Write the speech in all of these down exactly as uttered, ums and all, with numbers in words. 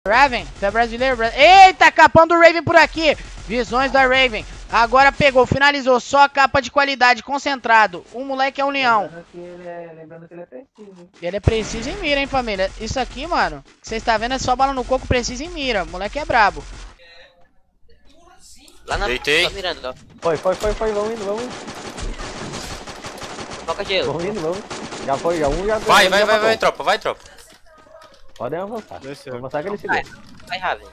Raven, tu é brasileiro? Bra... Eita, capão do Raven por aqui. Visões da Raven. Agora pegou, finalizou. Só capa de qualidade, concentrado. O moleque é um leão. Lembrando que ele é, lembrando que ele é preciso. Ele é preciso em mira, hein, família. Isso aqui, mano, que vocês estão vendo é só bala no coco, preciso em mira. O moleque é brabo. Lá na Deitei. Tá mirando, ó. Foi, foi, foi, foi. Vamos indo, vamos indo. Foca gelo. Vamos indo, vamos. Já foi, já um, já Vai, já vai, vai, matou. vai, tropa, vai, tropa. Podem avançar. Desceu. Vou avançar que ele Vai, segura. vai, Raven.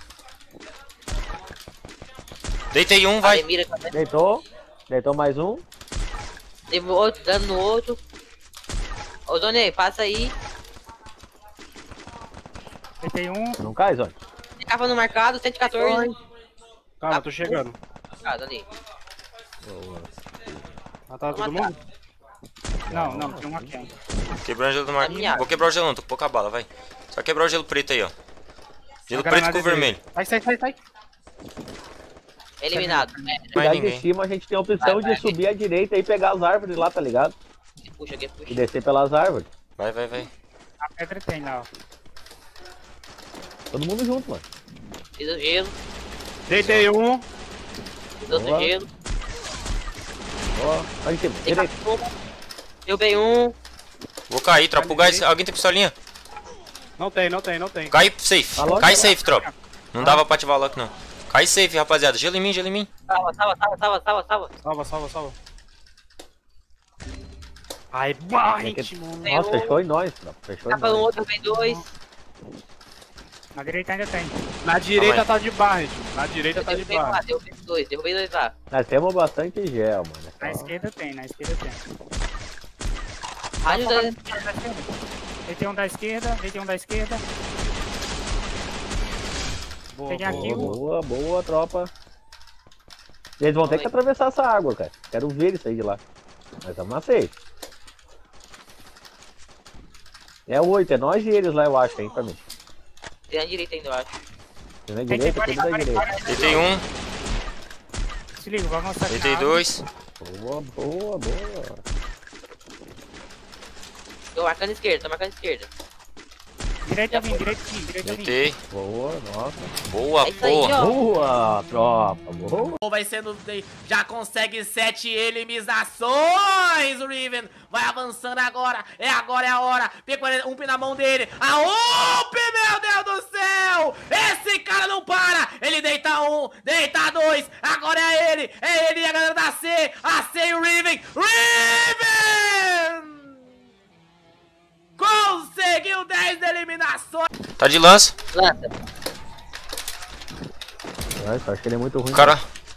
Deitei um, vai. Vai, mira com a Deitou. Deitou mais um. Teve outro, dando no outro. Ô, Zonei, passa aí. Tem um. Não cai, Zóio. Tem capa no marcado, cento e quatorze. Calma, tô chegando. Marcado ali. Mataram todo mundo? Não, não, tem um aqui ainda. Quebrou o gelo do mar. Caminhada. Vou quebrar o gelo, não, tô com pouca bala, vai. Só quebrar o gelo preto aí, ó. Gelo A preto granada com é dele. vermelho. Sai, sai, sai, sai. Eliminado. É, Mais Cidade de ninguém. cima a gente tem a opção Vai, vai, de subir à direita e pegar as árvores lá, tá ligado? puxa aqui, puxa. E descer pelas árvores. Vai, vai, vai. A pedra tem lá, ó. Todo mundo junto, mano. Fiz o gelo, Deitei um. fiz outro Boa. gelo. Ó, lá em cima, Tem direita. capa uma. Derrubei um. Vou cair, tropa o gás. Alguém tem pistolinha? Não tem, não tem, não tem. Cai safe. Alô? Cai safe, tropa. Não dava pra ativar o lock, não. Cai safe, rapaziada. Gelo em mim, gelo em mim. Salva, salva, salva, salva, salva, salva. Salva, salva, salva. Ai, barrete, mano. Tem Nossa, um. fechou em nós, não. Fechou em Capa no nós. outro, derrubei dois. Na direita ainda tem. Na direita tá de barret. Na direita Eu tá de derrubei um lá, barret. derrubei dois, derrubei dois lá. Nós temos bastante gel, mano. Na esquerda tem, na esquerda tem. Rádio da... Deitei um da esquerda, deitei um da esquerda. Boa, Peguei aqui Boa, o. boa, boa, tropa. Eles vão ter que atravessar essa água, cara. Quero ver isso aí de lá. Mas amassei. É oito, é nós e eles lá, eu acho, hein, pra mim. Tem na direita ainda, eu acho. Tem na direita, tudo na direita. Deitei um, Se liga, vamos avançar aqui. deitei na água. dois. Boa, boa, boa. Tô marcando esquerda, tô marcando esquerda. Direita vim, direita vim, direita vim. Deitei. Boa, nossa. Boa, É isso aí, porra. ó. Boa, tropa, boa. Vai sendo. Já consegue sete eliminações. O Riven vai avançando agora. É agora, é a hora. Pegou um P na mão dele. A U P, meu Deus do céu! Esse cara não para! Ele deita um, deita dois. Agora é ele. É ele e a galera da C. A C e o Riven. Riven! Conseguiu dez eliminações. Tá de lança. Lança. Nossa, acho que ele é muito ruim. Cara,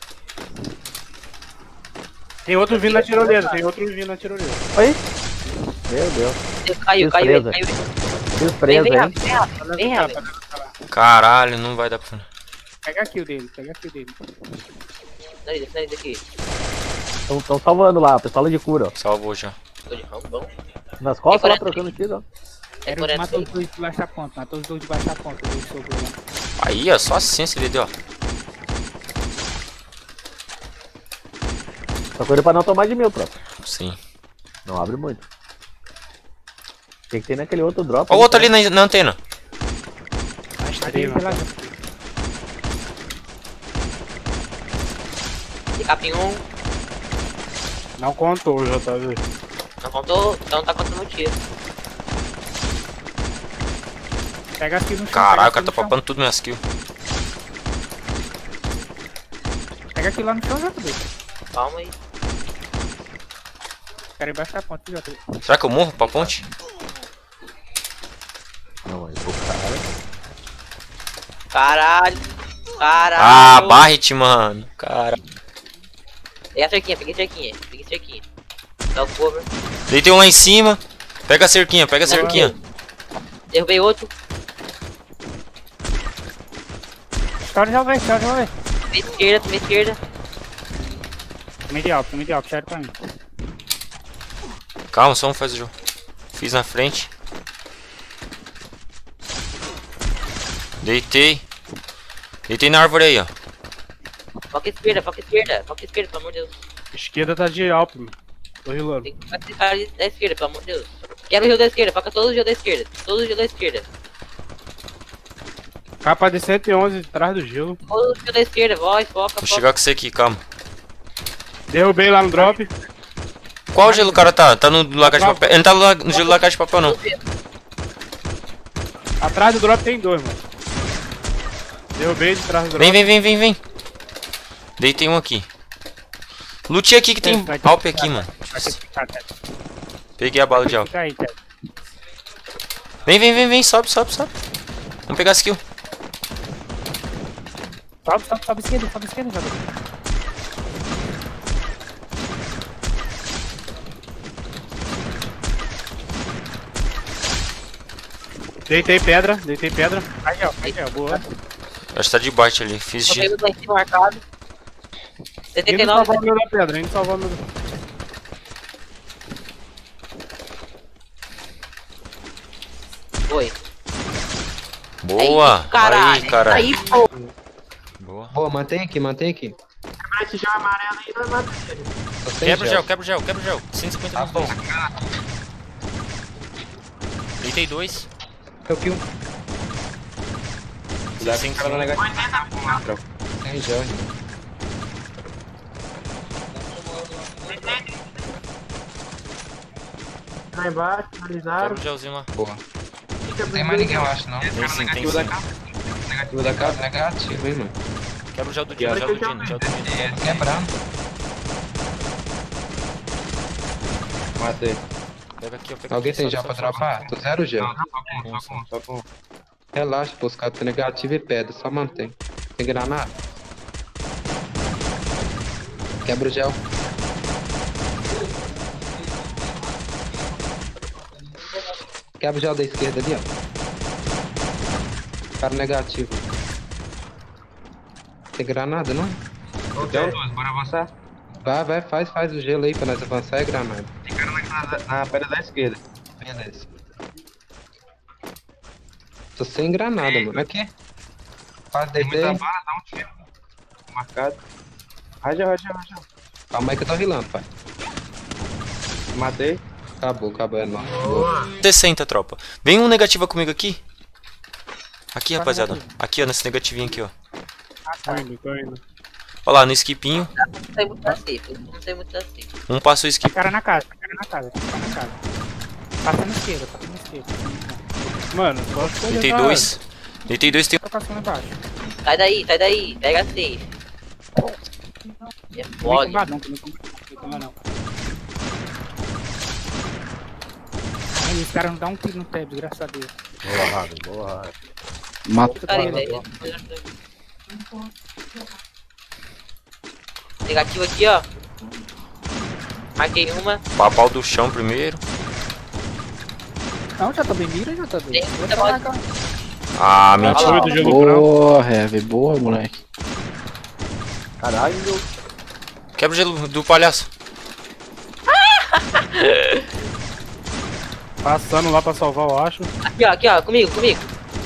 Tem outro vindo na tirolesa, tem outro vindo na tirolesa. Oi? Meu Deus. Caiu, caiu ele, Surpresa. caiu ele. Surpresa, Vem, vem hein? rápido, vem rápido, vem rápido. caralho, não vai dar pra... Pega aqui o dele, pega aqui o dele. Finaliza, finaliza aqui. Estão salvando lá, pistola de cura, ó. Salvou já. Tô de rambão. Nas costas lá quarenta. trocando tiro, ó. É Era o que quarenta matou aí. os dois de baixo da ponta, matou os dois de baixo da ponta. Dois sobrou lá. Aí, ó, só assim esse vídeo, ó. Só cuida pra não tomar de mil, tropa. Sim. Não abre muito. Tem que ter naquele outro drop. Ó o outro ali na, na antena. Na né? estrela. De capim um. Não contou, já tá vendo. Não contou, então não tá contando o tiro. Pega aqui no chão. Caralho, o pega cara tá aqui no chão. papando tudo minhas kills. Pega aqui lá no chão, J B. Calma aí. Quero embaixo da ponta, J B. Será que eu morro pra ponte? Não, mas o cara. Caralho. Caralho. Ah, Barret, mano. Cara. Peguei a cerquinha, peguei a cerquinha. Peguei a cerquinha. Dá o cover. Deitei um lá em cima. Pega a cerquinha, pega a cerquinha. Derrubei outro. Estoura já vai, estoura já vai. Tomei esquerda, tomei esquerda. Tomei de alto, tomei de alto, sério pra mim. Calma, só um faz o jogo. Fiz na frente. Deitei. Deitei na árvore aí, ó. Foca esquerda, foca esquerda. Foca esquerda, pelo amor de Deus. Esquerda tá de alto, mano. Tô rilando. Tem que fazer cara da esquerda, pelo amor de Deus. Quero o rio da esquerda, foca todos os rios da esquerda. Todos os rios da esquerda. Capa de cento e onze atrás do gelo. Ô, da esquerda, voz, foca, Vou foca. chegar com você aqui, calma. Derrubei lá no drop. Qual gelo o cara tá? Tá no lagar de papel? Ele não tá no la- no gelo do lagar de papel, não. Atrás do drop tem dois, mano. Derrubei de trás do drop. Vem, vem, vem, vem, vem. Deitei um aqui. Lute aqui que tem Vai ter Alp que aqui, mano. Vai ter que ficar, Ted. Peguei a bala de Alp. Fica aí, Ted. Vem, vem, vem, vem. Sobe, sobe, sobe. Vamos pegar skill. Sobe, sobe, sobe esquerda, sobe esquerda, jogador. Deitei pedra, deitei pedra. Aí, ó, aí, ó, boa. Acho que tá debaixo ali. Fiz Eu de... pego lá em cima marcado. Indo setenta e salvar nove, o meu da pedra, indo salvar o meu da... foi. Boa. Aí, caralho. Aí, caralho. Aí, pô. Boa. Boa, mantém aqui, mantém aqui. Esse gel amarelo aí vai matar ele. Só tem Quebra o gel, quebra o gel, quebra o gel. cento e cinquenta Tá menos bom. dois. Deitei dois. Eu kill. Cuidado com o cara negativo. Tem gel, irmão. Lá embaixo, Quebra finalizaram. o gelzinho lá. Boa. Não tem mais ninguém, eu acho, não. Tem sim, tem Negativo da sim. casa. Negativo da casa, negativo, hein, mano. Quebra o gel do Dino, gel do Dino, gel do Dino. Quebrando. Matei. Pega aqui, ó. Pega Alguém aqui, tem sobe, gel pra sobe, sobe, dropar? Tô zero gel. sobe. Sim, sim. Relaxa, pô, os caras estão negativo e pedra, só mantém. Tem granada? Quebra o gel. Quebra o gel da esquerda ali, ó. Cara negativo. Tem granada, não? Então, bora avançar. Vai, vai, faz, faz o gelo aí pra nós avançar e granada. Tem cara na, na pedra da esquerda. Beleza. Tô sem granada, mano. Aqui. Quase Tem deitei. muita bala, dá um tiro. Marcado. Raja, raja, raja. Calma aí que eu tô rilando, pai. Matei. Acabou, acabou, é nóis. sessenta, tropa. Vem um negativa comigo aqui. Aqui, rapaziada. Aqui, ó, nesse negativinho aqui, ó. Tô indo, tô indo. Olha lá, no skipinho. Não sei muito assim, não sei muito assim. Um passou o skip. Cara na casa, cara na casa, cara na casa. Passa na esquerda, passa na esquerda. Mano, só as coisas Deitei da- dois. Deitei dois, tem... Trocação embaixo. Sai daí, sai daí, pega a safe. É Não foda. combat, não, não combat, não combat, não. Aí, os caras não dão um tiro no Tebs, graças a Deus. Boa, Raven, boa, Raven. Mata Cara, daí. Negativo aqui, ó. Marquei uma. Papau do chão primeiro. Não, já tô bem mira, já tô bem. Tem Vou muita falar bola. com- Ah, mentira. Alô, do gelo branco. Boa, Heavy, boa, moleque. Caralho, Quebra o gelo do palhaço. Passando lá pra salvar, eu acho. Aqui, ó, aqui, ó, comigo, comigo.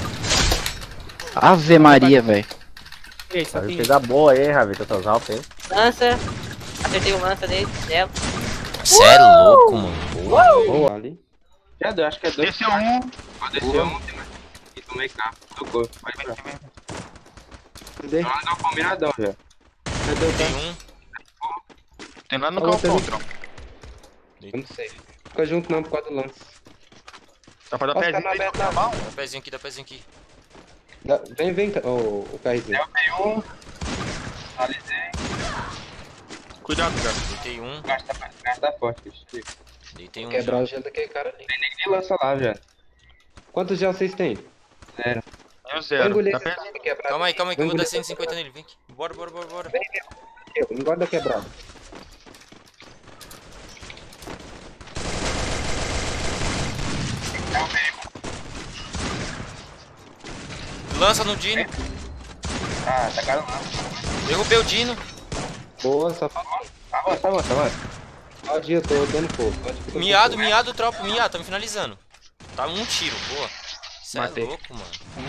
Ave Maria, velho. E aí, só Raven tem fez a boa aí, Raven, com essas altas aí. Lança. Acertei o lança nele, nela. Cê é louco, mano. Boa. Boa ali. Já deu, acho que é dois. Desceu um. Ó, desceu um. Tem mais. E tomei cá. Tocou. Vai pra. Cadê? Lá no combinadão já. Cadê o Tem cara? um. Tem lá no Ó, galpão, tem- tropa. Eu não sei. Fica junto não por causa do lance. Dá pra dar Ó, os pezinho caras aí, abertos tá lá. bom? Dá pezinho aqui, dá pezinho aqui. Dá- Vem, vem, ca- ô, o carrezinho. Tem um. Finalizei. Cuidado, cara. Deitei um. Gasta, gasta forte, bicho. Deitei um. Quebrar já. o gelo daquele cara ali. Nem lança lá, velho. Quantos gel vocês têm? Zero. Eu Vou zero. engolir Tá esse perto? aqui quebrado. Calma aí, calma aí, que eu vou dar engolir cento e cinquenta nele. Vem aqui. Bora, bora, bora, bora. Eu, engorda quebrado. Lança no Dino. Ah, tá caro lá. Derrubei o Dino. Boa, só falta. Avança, avança, avança. Pode ir, eu tô dando fogo. Pode ficar Miado, com miado, tropa. Miado, tá me finalizando. Tá um tiro, boa. Cê é Matei. louco, mano.